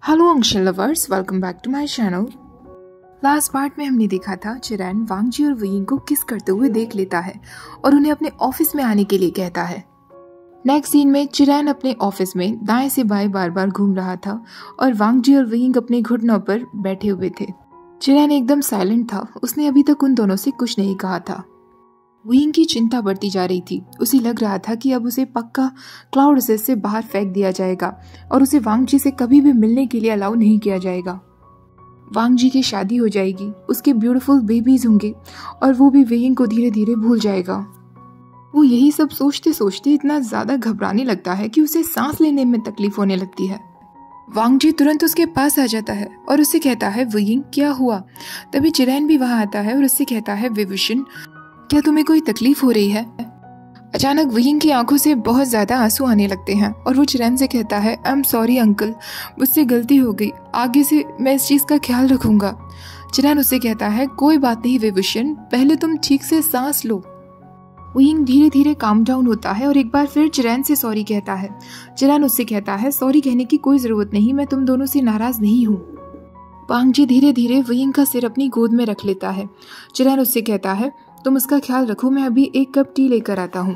Hello अंशल lovers, welcome back to my channel. Last part में हमने देखा था चिरैन वांगजी और वुयिंग को किस करते हुए देख लेता है और उन्हें अपने ऑफिस में आने के लिए कहता है। नेक्स्ट सीन में चिरैन अपने ऑफिस में दाएं से बाएं बार बार घूम रहा था और वांगजी और वुयिंग अपने घुटनों पर बैठे हुए थे। चिरैन एकदम साइलेंट था, उसने अभी तक उन दोनों से कुछ नहीं कहा था। वुयिंग की चिंता बढ़ती जा रही थी। उसे लग रहा था कि अब उसे पक्का क्लाउड रिसर्च से बाहर फेंक दिया जाएगा और उसे वांगजी से कभी भी मिलने के लिए अलाउ नहीं किया जाएगा। वांगजी की शादी हो जाएगी, उसके ब्यूटीफुल बेबीज होंगे और वो भी वुयिंग को धीरे धीरे भूल जाएगा। वो यही सब सोचते सोचते इतना ज्यादा घबराने लगता है कि उसे सांस लेने में तकलीफ होने लगती है। वांगजी तुरंत उसके पास आ जाता है और उससे कहता है, वुयिंग क्या हुआ? तभी चिरैन भी वहां आता है और उससे कहता है, विभूषण क्या तुम्हें कोई तकलीफ हो रही है? अचानक वुयिंग की आंखों से बहुत ज्यादा आंसू आने लगते हैं और वो चिरैन से कहता है, आई एम सॉरी अंकल, मुझसे गलती हो गई, आगे से मैं इस चीज का ख्याल रखूंगा। चिरैन उससे कहता है, कोई बात नहीं विभूषण, पहले तुम ठीक से सांस लो। वुयिंग धीरे धीरे काम डाउन होता है और एक बार फिर चिरैन से सॉरी कहता है। चिरैन उससे कहता है, सॉरी कहने की कोई जरूरत नहीं, मैं तुम दोनों से नाराज नहीं हूँ। वांगजी धीरे धीरे वुयिंग का सिर अपनी गोद में रख लेता है। चिरैन उससे कहता है, तुम उसका ख्याल रखो, मैं अभी एक कप टी लेकर आता हूँ।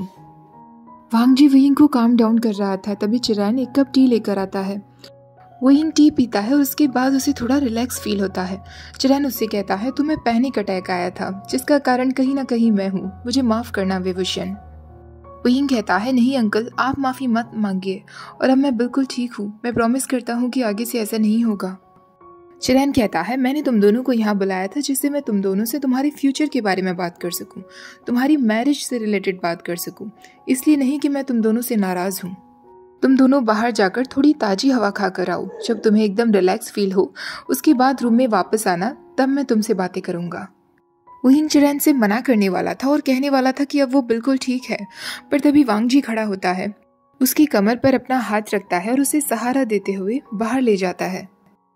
वांगजी वुयिंग को काम डाउन कर रहा था, तभी चिरैन एक कप टी लेकर आता है। वुयिंग टी पीता है और उसके बाद उसे थोड़ा रिलैक्स फील होता है। चिरैन उससे कहता है, तुम्हें पैनिक अटैक आया था जिसका कारण कहीं ना कहीं मैं हूँ, मुझे माफ करना विभूषण। वुयिंग कहता है, नहीं अंकल, आप माफी मत मांगिए और अब मैं बिल्कुल ठीक हूँ, मैं प्रॉमिस करता हूँ कि आगे से ऐसा नहीं होगा। चिरैन कहता है, मैंने तुम दोनों को यहाँ बुलाया था जिससे मैं तुम दोनों से तुम्हारे फ्यूचर के बारे में बात कर सकूं, तुम्हारी मैरिज से रिलेटेड बात कर सकूं, इसलिए नहीं कि मैं तुम दोनों से नाराज हूँ। तुम दोनों बाहर जाकर थोड़ी ताजी हवा खा कर आओ, जब तुम्हें एकदम रिलैक्स फील हो उसके बाद रूम में वापस आना, तब मैं तुमसे बातें करूंगा। वुयिंग चिरैन से मना करने वाला था और कहने वाला था कि अब वो बिल्कुल ठीक है, पर तभी वांगजी खड़ा होता है, उसकी कमर पर अपना हाथ रखता है और उसे सहारा देते हुए बाहर ले जाता है।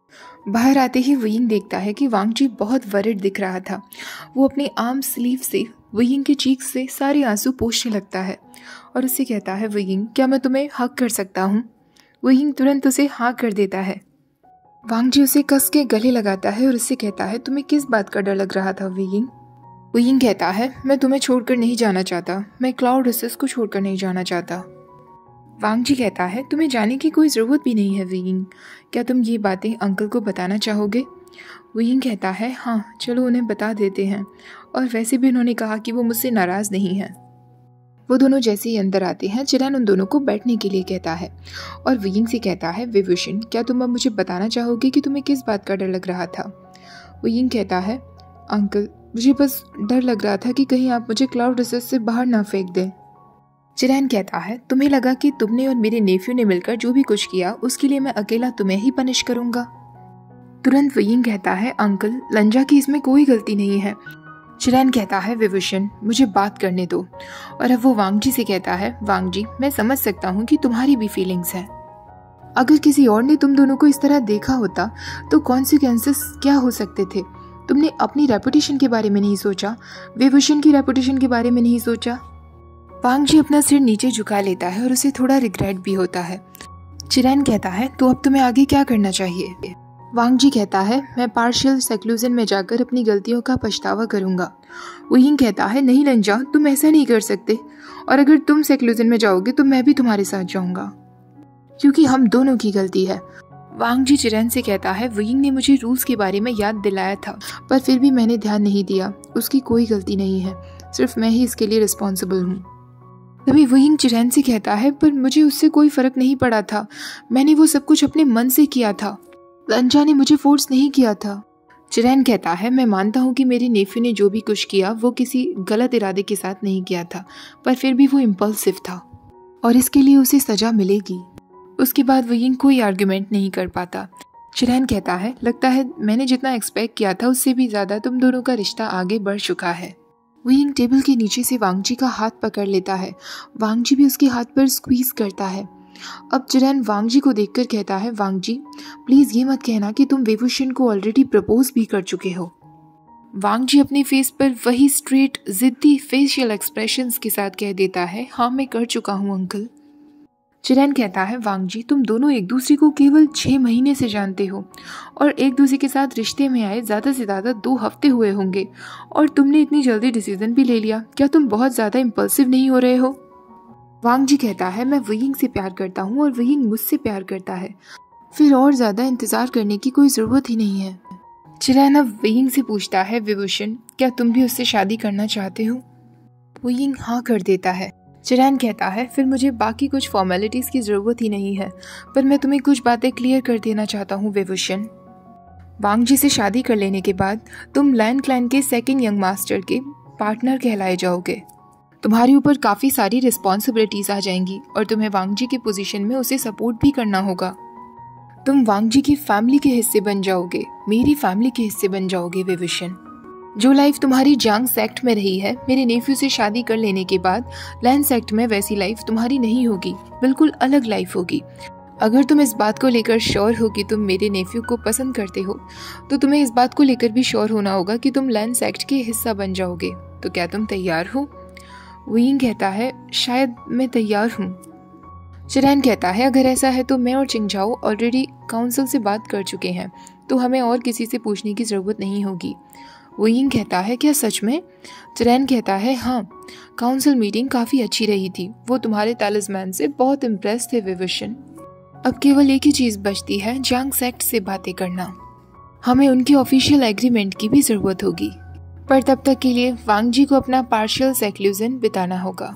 बाहर आते ही वुयिंग देखता है कि वांगजी बहुत वरिड दिख रहा था। वो अपने आर्म स्लीव से वुयिंग के चीक से सारे आंसू पोंछने लगता है और उससे कहता है, वुयिंग क्या मैं तुम्हें हक कर सकता हूँ? वुयिंग तुरंत उसे हाँ कर देता है। वांगजी उसे कस के गले लगाता है और उससे कहता है, तुम्हें किस बात का डर लग रहा था वुयिंग? वुयिंग कहता है, मैं तुम्हें छोड़कर नहीं जाना चाहता, मैं क्लाउड रिसर्च को छोड़कर नहीं जाना चाहता। वांगजी कहता है, तुम्हें जाने की कोई ज़रूरत भी नहीं है वुयिंग, क्या तुम ये बातें अंकल को बताना चाहोगे? वुयिंग कहता है, हाँ चलो उन्हें बता देते हैं, और वैसे भी उन्होंने कहा कि वो मुझसे नाराज़ नहीं है। वो दोनों जैसे ही अंदर आते हैं, चिरैन उन दोनों को बैठने के लिए कहता है और वुयिंग से कहता है, विभूषण क्या तुम अब मुझे बताना चाहोगे कि तुम्हें किस बात का डर लग रहा था? वुयिंग कहता है, अंकल मुझे बस डर लग रहा था कि कहीं आप मुझे क्लाउड रिसर्च से बाहर ना फेंक दें। चिरैन कहता है, तुम्हें लगा कि तुमने और मेरे नेफ्यू ने मिलकर जो भी कुछ किया उसके लिए मैं अकेला तुम्हें ही पनिश करूंगा। तुरंत वुयिंग कहता है, अंकल लंजा की इसमें कोई गलती नहीं है। चिरैन कहता है, विभूषण मुझे बात करने दो, और अब वो वांगजी से कहता है, वांगजी मैं समझ सकता हूँ कि तुम्हारी भी फीलिंग्स है, अगर किसी और ने तुम दोनों को इस तरह देखा होता तो कॉन्सिक्वेंसेस क्या हो सकते थे? तुमने अपनी रेपुटेशन के बारे में नहीं सोचा, विभूषण की रेपुटेशन के बारे में नहीं सोचा। वांगजी अपना सिर नीचे झुका लेता है और उसे थोड़ा रिग्रेट भी होता है। चिरैन कहता है, तो अब तुम्हें आगे क्या करना चाहिए? वांगजी कहता है, मैं पार्शियल सेक्लूजन में जाकर अपनी गलतियों का पछतावा करूंगा। वुयिंग कहता है, नहीं लंजा, तुम ऐसा नहीं कर सकते, और अगर तुम सेक्लूजन में जाओगे तो मैं भी तुम्हारे साथ जाऊंगा, क्योंकि हम दोनों की गलती है। वांगजी चिरैन से कहता है, वुयिंग ने मुझे रूल्स के बारे में याद दिलाया था, पर फिर भी मैंने ध्यान नहीं दिया, उसकी कोई गलती नहीं है, सिर्फ मैं ही इसके लिए रिस्पॉन्सिबल हूँ। तभी वुयिंग चिरैन से कहता है, पर मुझे उससे कोई फर्क नहीं पड़ा था, मैंने वो सब कुछ अपने मन से किया था, लंजा ने मुझे फोर्स नहीं किया था। चिरैन कहता है, मैं मानता हूँ कि मेरे नेफ्यू ने जो भी कुछ किया वो किसी गलत इरादे के साथ नहीं किया था, पर फिर भी वो इम्पल्सिव था और इसके लिए उसे सजा मिलेगी। उसके बाद वुयिंग कोई आर्ग्यूमेंट नहीं कर पाता। चिरैन कहता है, लगता है मैंने जितना एक्सपेक्ट किया था उससे भी ज्यादा तुम दोनों का रिश्ता आगे बढ़ चुका है। वुयिंग टेबल के नीचे से वांगजी का हाथ पकड़ लेता है, वांगजी भी उसके हाथ पर स्क्वीज करता है। अब चिरैन वांगजी को देखकर कहता है, वांगजी प्लीज ये मत कहना कि तुम विभूषण को ऑलरेडी प्रपोज भी कर चुके हो। वांगजी अपने फेस पर वही स्ट्रेट जिद्दी फेशियल एक्सप्रेशंस के साथ कह देता है, हाँ मैं कर चुका हूँ अंकल। चिरैन कहता है, वांग जी तुम दोनों एक दूसरे को केवल 6 महीने से जानते हो और एक दूसरे के साथ रिश्ते में आए ज़्यादा से ज़्यादा 2 हफ्ते हुए होंगे और तुमने इतनी जल्दी डिसीजन भी ले लिया। क्या तुम बहुत ज़्यादा इम्पल्सिव नहीं हो रहे हो? वांग जी कहता है, मैं वयिंग से प्यार करता हूँ और वयिंग मुझसे प्यार करता है, फिर और ज़्यादा इंतज़ार करने की कोई ज़रूरत ही नहीं है। चिरैन अब वयिंग से पूछता है, विभूषण क्या तुम भी उससे शादी करना चाहते हो? वयिंग हाँ कर देता है। चिरैन कहता है, फिर मुझे बाकी कुछ फॉर्मेलिटीज़ की ज़रूरत ही नहीं है, पर मैं तुम्हें कुछ बातें क्लियर कर देना चाहता हूँ विभूषण। वांग जी से शादी कर लेने के बाद तुम लैन क्लैन के सेकंड यंग मास्टर के पार्टनर कहलाए जाओगे। तुम्हारे ऊपर काफ़ी सारी रिस्पॉन्सिबिलिटीज़ आ जाएंगी और तुम्हें वांग जी की पोजीशन में उसे सपोर्ट भी करना होगा। तुम वांग जी की फैमिली के हिस्से बन जाओगे, मेरी फैमिली के हिस्से बन जाओगे विभूषण। जो लाइफ तुम्हारी जांग सेक्ट में रही है मेरे नेफ्यू से शादी कर लेने के बाद, लैन सेक्ट में वैसी लाइफ तुम्हारी नहीं होगी, बिल्कुल अलग लाइफ होगी। अगर तुम इस बात को लेकर श्योर हो कि तुम मेरे नेफ्यू को पसंद करते हो, तो तुम्हें इस बात को लेकर भी श्योर होना होगा कि तुम लैन सेक्ट के हिस्सा बन जाओगे। तो क्या तुम तैयार हो? वयिंग कहता है, शायद मैं तैयार हूँ। चिरैन कहता है, अगर ऐसा है तो मैं और चिंगझाओ ऑलरेडी काउंसिल से बात कर चुके हैं, तो हमें और किसी से पूछने की ज़रूरत नहीं होगी। वयिंग कहता है, क्या सच में? चिरैन कहता है, हाँ, काउंसिल मीटिंग काफ़ी अच्छी रही थी, वो तुम्हारे तलिस्मैन से बहुत इम्प्रेस थे विभूषण। अब केवल एक ही चीज़ बचती है, जांग सेक्ट से बातें करना। हमें उनके ऑफिशियल एग्रीमेंट की भी ज़रूरत होगी, पर तब तक के लिए वांग जी को अपना पार्शियल सेक्लूजन बिताना होगा।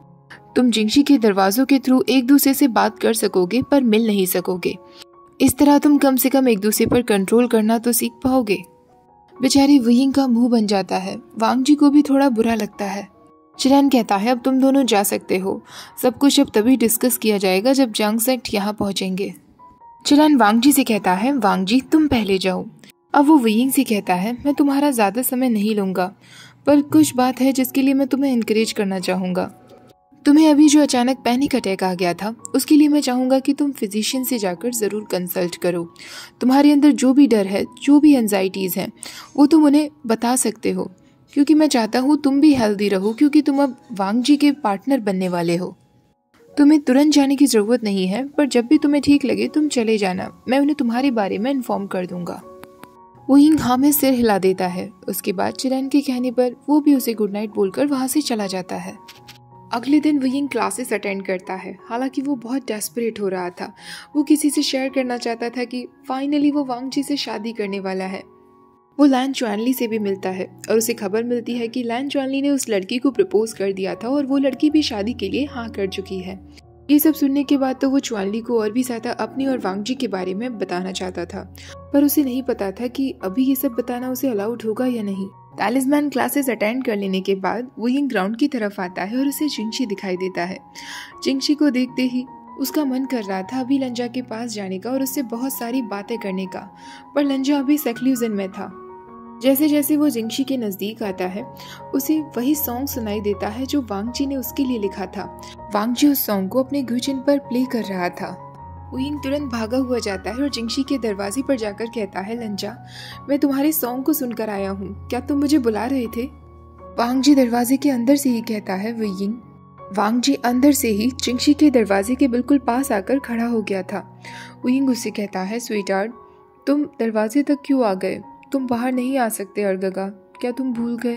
तुम जिंगशी के दरवाजों के थ्रू एक दूसरे से बात कर सकोगे पर मिल नहीं सकोगे। इस तरह तुम कम से कम एक दूसरे पर कंट्रोल करना तो सीख पाओगे। बेचारी वयिंग का मुंह बन जाता है। वांग जी को भी थोड़ा बुरा लगता है। चिरैन कहता है, अब तुम दोनों जा सकते हो, सब कुछ अब तभी डिस्कस किया जाएगा जब जांग सेक्ट यहाँ पहुंचेंगे। चिरैन वांग जी से कहता है, वांग जी तुम पहले जाओ। अब वो वयिंग से कहता है, मैं तुम्हारा ज़्यादा समय नहीं लूँगा, पर कुछ बात है जिसके लिए मैं तुम्हें इनकरेज करना चाहूँगा। तुम्हें अभी जो अचानक पैनिक अटैक आ गया था, उसके लिए मैं चाहूँगा कि तुम फिजिशियन से जाकर ज़रूर कंसल्ट करो। तुम्हारे अंदर जो भी डर है, जो भी एंजाइटीज़ हैं, वो तुम उन्हें बता सकते हो, क्योंकि मैं चाहता हूँ तुम भी हेल्दी रहो, क्योंकि तुम अब वांग जी के पार्टनर बनने वाले हो। तुम्हें तुरंत जाने की ज़रूरत नहीं है, पर जब भी तुम्हें ठीक लगे तुम चले जाना, मैं उन्हें तुम्हारे बारे में इन्फॉर्म कर दूंगा। वयिंग हाँ में सिर हिला देता है। उसके बाद चिरैन के कहने पर वो भी उसे गुड नाइट बोलकर वहाँ से चला जाता है। अगले दिन वयिंग क्लासेस अटेंड करता है। हालांकि वो बहुत डेस्परेट हो रहा था। वो किसी से शेयर करना चाहता था कि फाइनली वो वांग जी से शादी करने वाला है। वो लैन चुआनली से भी मिलता है और उसे खबर मिलती है कि लैन चुआनली ने उस लड़की को प्रपोज कर दिया था और वो लड़की भी शादी के लिए हाँ कर चुकी है। ये सब सुनने के बाद तो वो चुआनली को और भी ज्यादा अपनी और वांग जी के बारे में बताना चाहता था, पर उसे नहीं पता था कि अभी ये सब बताना उसे अलाउड होगा या नहीं। तालिस्मैन क्लासेस अटेंड कर लेने के बाद वयिंग ग्राउंड की तरफ आता है और उसे जिंगशी दिखाई देता है। जिंगशी को देखते ही उसका मन कर रहा था अभी लंजा के पास जाने का और उससे बहुत सारी बातें करने का, पर लंजा अभी सेक्लूजन में था। जैसे जैसे वो जिंगशी के नज़दीक आता है, उसे वही सॉन्ग सुनाई देता है जो वांग जी ने उसके लिए लिखा था। वांग जी उस सॉन्ग को अपने गुचिन पर प्ले कर रहा था। वयिंग तुरंत भागा हुआ जाता है और जिंगशी के दरवाजे पर जाकर कहता है, लंजा, मैं तुम्हारे सॉन्ग को सुनकर आया हूँ, क्या तुम मुझे बुला रहे थे? वांग जी दरवाजे के अंदर से ही कहता है, वयिंग। वांग जी अंदर से ही जिंगशी के दरवाजे के बिल्कुल पास आकर खड़ा हो गया था। वयिंग उससे कहता है, स्वीटहार्ट, तुम दरवाजे तक क्यों आ गए? तुम बाहर नहीं आ सकते अर्गगा, क्या तुम भूल गए?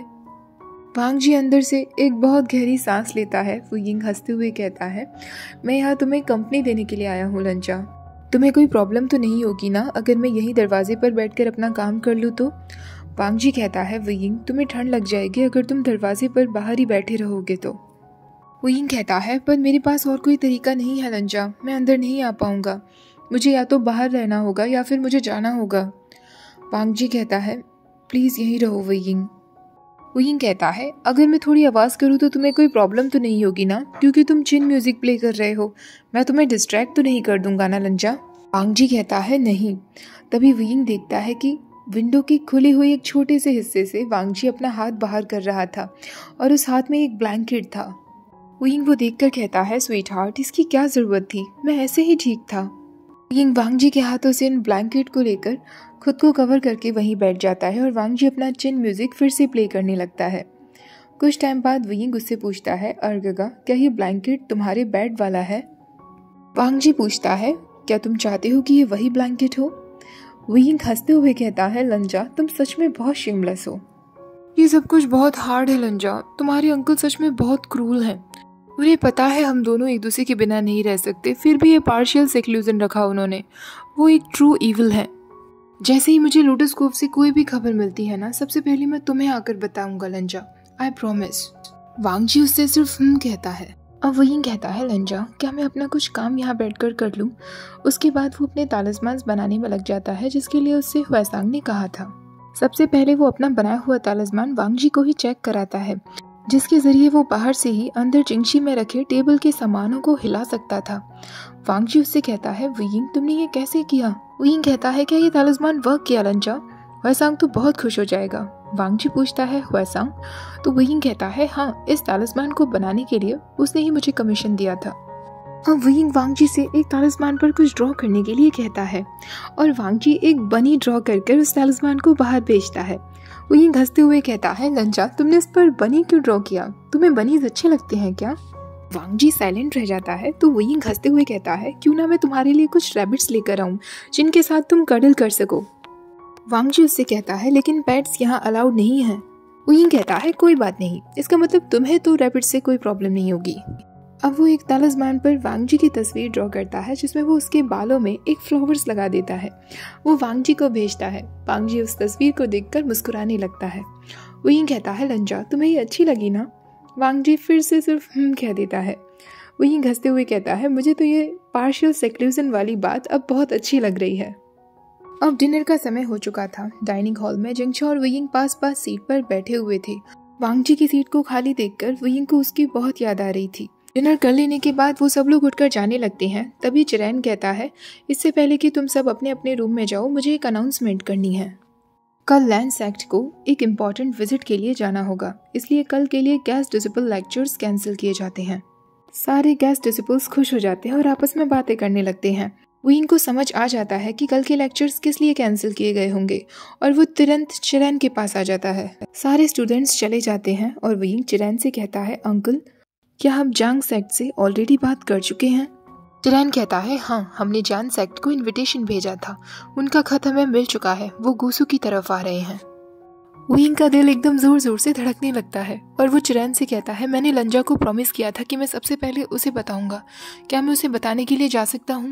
वांग जी अंदर से एक बहुत गहरी सांस लेता है। वयिंग हंसते हुए कहता है, मैं यहाँ तुम्हें कंपनी देने के लिए आया हूँ लंजा। तुम्हें कोई प्रॉब्लम तो नहीं होगी ना अगर मैं यहीं दरवाजे पर बैठकर अपना काम कर लूँ तो? वांग जी कहता है, वयिंग, तुम्हें ठंड लग जाएगी अगर तुम दरवाजे पर बाहर ही बैठे रहोगे तो। वयिंग कहता है, पर मेरे पास और कोई तरीका नहीं है लंजा, मैं अंदर नहीं आ पाऊंगा, मुझे या तो बाहर रहना होगा या फिर मुझे जाना होगा। वांग जी कहता है, प्लीज़ यहीं रहो वयिंग। वयिंग कहता है, अगर मैं थोड़ी आवाज़ करूँ तो तुम्हें कोई प्रॉब्लम तो नहीं होगी ना, क्योंकि तुम चिन म्यूज़िक प्ले कर रहे हो, मैं तुम्हें डिस्ट्रैक्ट तो नहीं कर दूंगा ना लंजा? वांग जी कहता है, नहीं। तभी वयिंग देखता है कि विंडो के खुले हुए एक छोटे से हिस्से से वांग जी अपना हाथ बाहर कर रहा था और उस हाथ में एक ब्लैंकेट था। वयिंग वो देखकर कहता है, स्वीटहार्ट, इसकी क्या ज़रूरत थी, मैं ऐसे ही ठीक था। वयिंग वांग जी के हाथों से इन ब्लैंकेट को लेकर खुद को कवर करके वहीं बैठ जाता है और वांग जी अपना चिन म्यूजिक फिर से प्ले करने लगता है। कुछ टाइम बाद वयिंग उससे पूछता है, अर्गगा, क्या ये ब्लैंकेट तुम्हारे बेड वाला है? वांग जी पूछता है, क्या तुम चाहते हो कि ये वही ब्लैंकेट हो? वुयिंग हंसते हुए कहता है, लंजा तुम सच में बहुत शेमलेस हो। ये सब कुछ बहुत हार्ड है लंजा, तुम्हारे अंकल सच में बहुत क्रूल हैं। उन्हें पता है हम दोनों एक दूसरे के बिना नहीं रह सकते, फिर भी ये पार्शियल सेक्लूजन रखा उन्होंने। वो एक ट्रू ईविल है। जैसे ही मुझे लोटस कोव से कोई भी खबर मिलती है ना, सबसे पहले मैं तुम्हें आकर बताऊंगा लंजा, आई प्रॉमिस। वांग जी उससे सिर्फ कहता है। अब वही कहता है, लंजा क्या मैं अपना कुछ काम यहाँ बैठकर कर लूँ? उसके बाद वो अपने तालिस्मान बनाने में लग जाता है जिसके लिए उससे हुएसांग ने कहा था। सबसे पहले वो अपना बनाया हुआ तालिस्मान वांग जी को ही चेक कराता है, जिसके जरिए वो बाहर से ही अंदर जिंगशी में रखे टेबल के सामानों को हिला सकता था। वांग जी उससे कहता है, वुयिंग तुमने ये कैसे किया? वुयिंग कहता है, क्या ये तालिस्मान वर्क किया लंजा? हुएसांग तो बहुत खुश हो जाएगा। वांग जी पूछता है, हुएसांग? तो वुयिंग कहता है, हाँ, इस तालिस्मान को बनाने के लिए उसने ही मुझे कमीशन दिया था। अब वुयिंग वांग जी से एक तालिस्मान पर कुछ ड्रॉ करने के लिए कहता है और वांग जी एक बनी ड्रॉ कर उस तालिस्मान को बाहर भेजता है। वुयिंग हंसते हुए कहता है, लंजा तुमने इस पर बनी क्यों ड्रॉ किया? तुम्हें बनीज अच्छे लगते हैं क्या? वांग जी साइलेंट रह जाता है तो वुयिंग हंसते हुए कहता है, क्यों ना मैं तुम्हारे लिए कुछ रैबिट्स लेकर आऊं जिनके साथ तुम कडल कर सको। वांग जी उससे कहता है, लेकिन पेट्स यहाँ अलाउड नहीं है। वुयिंग कहता है, कोई बात नहीं, इसका मतलब तुम्हें तो रैबिट्स से कोई प्रॉब्लम नहीं होगी। अब वो एक तालिस्मान पर वांग जी की तस्वीर ड्रॉ करता है जिसमें वो उसके बालों में एक फ्लावर्स लगा देता है। वो वांग जी को भेजता है। वांग जी उस तस्वीर को देखकर मुस्कुराने लगता है। वुयिंग कहता है, लंजा तुम्हें ये अच्छी लगी ना? वांग जी फिर से सिर्फ कह देता है। वुयिंग हंसते हुए कहता है, मुझे तो ये पार्शियल सेक्लूजन वाली बात अब बहुत अच्छी लग रही है। अब डिनर का समय हो चुका था। डाइनिंग हॉल में जिंगशा और वुयिंग पास पास सीट पर बैठे हुए थे। वांग जी की सीट को खाली देखकर वुयिंग को उसकी बहुत याद आ रही थी। डिनर कर लेने के बाद वो सब लोग उठकर जाने लगते हैं। तभी चिरैन कहता है, इससे पहले कि तुम सब अपने अपने रूम में जाओ, मुझे एक अनाउंसमेंट करनी है। कल लैंड सेक्ट को एक इम्पॉर्टेंट विजिट के लिए जाना होगा, इसलिए कल के लिए गेस्ट डिसिपल लेक्चर्स कैंसिल किए जाते हैं। सारे गेस्ट डिसिपल्स खुश हो जाते हैं और आपस में बातें करने लगते हैं। वुयिंग को समझ आ जाता है कि कल के लेक्चर्स किस लिए कैंसिल किए गए होंगे और वो तुरंत चिरैन के पास आ जाता है। सारे स्टूडेंट्स चले जाते हैं और वुयिंग चिरैन से कहता है, अंकल क्या हम जांग सेक्ट से ऑलरेडी बात कर चुके हैं? चिरैन कहता है, हाँ, हमने जांग सेक्ट को इनविटेशन भेजा था, उनका खत हमें मिल चुका है, वो गुसू की तरफ आ रहे हैं। वुयिंग का दिल एकदम जोर जोर से धड़कने लगता है और वो चिरैन से कहता है, मैंने लंजा को प्रॉमिस किया था कि मैं सबसे पहले उसे बताऊंगा, क्या मैं उसे बताने के लिए जा सकता हूँ?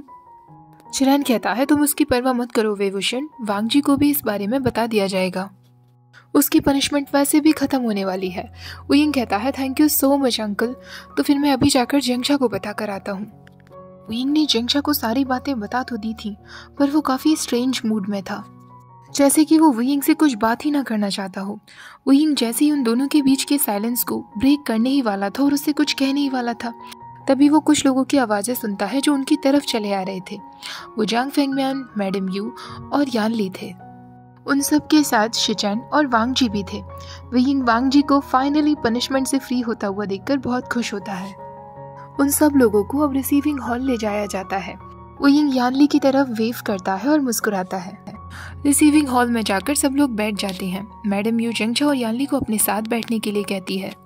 चिरैन कहता है, तुम उसकी परवाह मत करो वेवुशन, वांग जी को भी इस बारे में बता दिया जाएगा, उसकी पनिशमेंट वैसे भी खत्म होने वाली है। वुयिंग कहता है, thank you so much uncle, तो फिर मैं अभी जाकर जिंगशा को बता कर आता हूँ। वुयिंग ने जिंगशा को सारी बातें बता तो दी थी, पर वो काफी स्ट्रेंज मूड में था, जैसे कि वो वुयिंग से कुछ बात ही ना करना चाहता हो। वुयिंग जैसे ही उन दोनों के बीच के साइलेंस को ब्रेक करने ही वाला था और उससे कुछ कहने ही वाला था, तभी वो कुछ लोगों की आवाजें सुनता है जो उनकी तरफ चले आ रहे थे। वो जांग फेंगम्यान, मैडम यू और यानली थे। उन सब के साथ शिचैन और वांग जी भी थे। वुयिंग वांग जी को फाइनली पनिशमेंट से फ्री होता हुआ देखकर बहुत खुश होता है। उन सब लोगों को अब रिसीविंग हॉल ले जाया जाता है। वुयिंग यानली की तरफ वेव करता है और मुस्कुराता है। रिसीविंग हॉल में जाकर सब लोग बैठ जाते हैं। मैडम यू जिंगशा और यानली को अपने साथ बैठने के लिए कहती है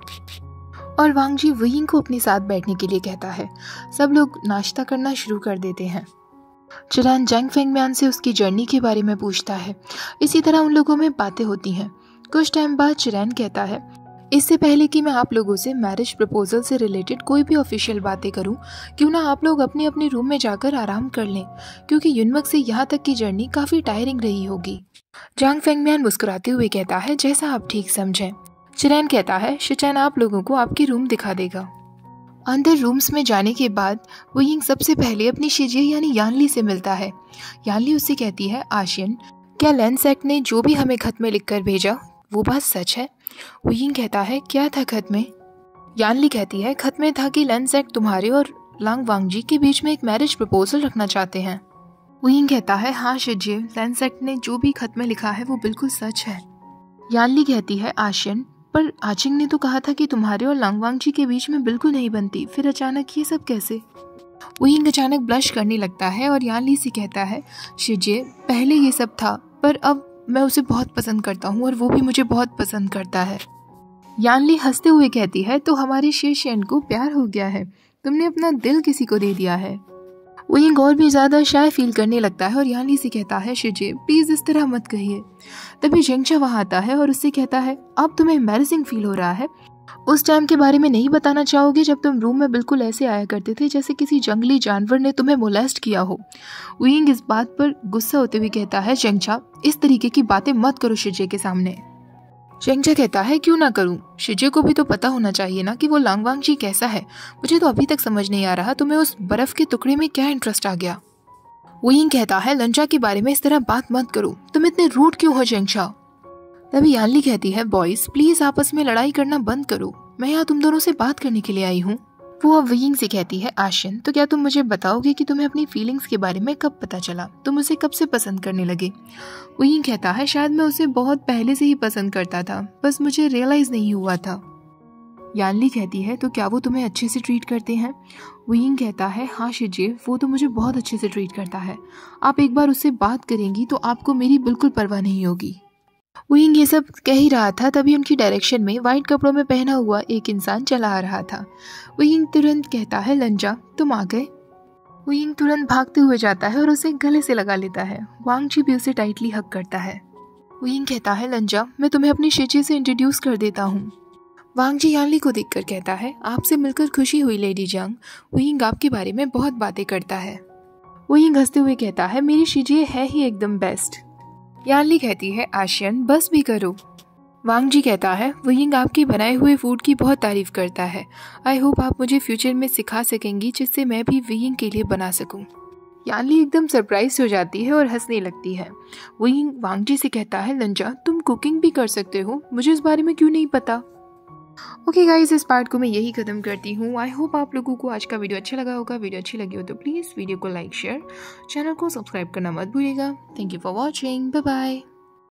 और वांग जी वुयिंग को अपने साथ बैठने के लिए कहता है। सब लोग नाश्ता करना शुरू कर देते हैं। चिरैन जांग फेंगम्यान से उसकी जर्नी के बारे में पूछता है। इसी तरह उन लोगों में बातें होती हैं। कुछ टाइम बाद चिरैन कहता है, इससे पहले कि मैं आप लोगों से मैरिज प्रपोजल से रिलेटेड कोई भी ऑफिशियल बातें करूं, क्यों ना आप लोग अपने अपने रूम में जाकर आराम कर लें, क्योंकि युनमक से यहाँ तक की जर्नी काफी टायरिंग रही होगी। जांग फेंगम्यान मुस्कुराते हुए कहता है, जैसा आप ठीक समझें। चिरैन कहता है, शिचैन आप लोगों को आपके रूम दिखा देगा। अंदर रूम्स में जाने के बाद वुयिंग सबसे पहले अपनी शिजिए यानी यानली से मिलता है। यानली उससे कहती है, आशियन क्या लैंड सेक्ट ने जो भी हमें खत में लिखकर भेजा वो बात सच है? वुयिंग कहता है, क्या था खत में? यानली कहती है, खत में था कि लैंड सेक्ट तुम्हारे और लांग वांग जी के बीच में एक मैरिज प्रपोजल रखना चाहते हैं। वुयिंग कहता है, हाँ शिजिए, लैंड सेक्ट ने जो भी खत में लिखा है वो बिल्कुल सच है। यानली कहती है, आशियन पर आचिंग ने तो कहा था कि तुम्हारे और लांगवांग जी के बीच में बिल्कुल नहीं बनती, फिर अचानक ये सब कैसे? वुयिंग अचानक ब्लश करने लगता है और यानली से कहता है, शिजिए पहले ये सब था पर अब मैं उसे बहुत पसंद करता हूँ और वो भी मुझे बहुत पसंद करता है। यानली हंसते हुए कहती है, तो हमारे शिशियन को प्यार हो गया है, तुमने अपना दिल किसी को दे दिया है। विंग और भी ज्यादा शाय फील करने लगता है और यानली से कहता है शिजे प्लीज इस तरह मत कहिए। तभी जेंगचा वहां आता है और उससे कहता है अब तुम्हें एम्बैरेसिंग फील हो रहा है? उस टाइम के बारे में नहीं बताना चाहोगे जब तुम रूम में बिल्कुल ऐसे आया करते थे जैसे किसी जंगली जानवर ने तुम्हें मोलेस्ट किया हो। विंग इस बात पर गुस्सा होते हुए कहता है जेंगचा इस तरीके की बातें मत करो शिजे के सामने। जेंगचा कहता है क्यों ना करूं, शिजे को भी तो पता होना चाहिए ना कि वो लांगवांग जी कैसा है। मुझे तो अभी तक समझ नहीं आ रहा तुम्हें उस बर्फ के टुकड़े में क्या इंटरेस्ट आ गया। विंग कहता है लंचा के बारे में इस तरह बात मत करो, तुम इतने रूड क्यों हो जेंगचा। तभी यानली कहती है बॉयज प्लीज आपस में लड़ाई करना बंद करो, मैं यहाँ तुम दोनों से बात करने के लिए आई हूँ। वो अब विंग से कहती है आशियन तो क्या तुम मुझे बताओगे कि तुम्हें अपनी फीलिंग्स के बारे में कब पता चला, तुम उसे कब से पसंद करने लगे। विंग कहता है शायद मैं उसे बहुत पहले से ही पसंद करता था, बस मुझे रियलाइज नहीं हुआ था। यानली कहती है तो क्या वो तुम्हें अच्छे से ट्रीट करते हैं। विंग कहता है हाँ शिजे वो तो मुझे बहुत अच्छे से ट्रीट करता है, आप एक बार उससे बात करेंगी तो आपको मेरी बिल्कुल परवाह नहीं होगी। विंग ये सब कह ही रहा था तभी उनकी डायरेक्शन में वाइट कपड़ों में पहना हुआ एक इंसान चला आ रहा था। विंग तुरंत कहता है लंजा तुम आ गए। विंग तुरंत भागते हुए जाता है और उसे गले से लगा लेता है। वांग जी भी उसे टाइटली हग करता है। विंग कहता है लंजा मैं तुम्हें अपनी शिजे से इंट्रोड्यूस कर देता हूँ। वांग जी यानली को देखकर कहता है आपसे मिलकर खुशी हुई लेडी जंग, विंग आपके बारे में बहुत बातें करता है। विंग हंसते हुए कहता है मेरी शिजे है ही एकदम बेस्ट। यानली कहती है आशियन बस भी करो। वांग जी कहता है विंग आपके बनाए हुए फूड की बहुत तारीफ करता है, आई होप आप मुझे फ्यूचर में सिखा सकेंगी जिससे मैं भी विंग के लिए बना सकूं। यानली एकदम सरप्राइज हो जाती है और हंसने लगती है। विंग वांग जी से कहता है लंजा तुम कुकिंग भी कर सकते हो, मुझे इस बारे में क्यों नहीं पता। ओके गाइस इस पार्ट को मैं यही खत्म करती हूँ। आई होप आप लोगों को आज का वीडियो अच्छा लगा होगा। वीडियो अच्छी लगी हो तो प्लीज़ वीडियो को लाइक शेयर, चैनल को सब्सक्राइब करना मत भूलिएगा। Thank you for watching, bye bye.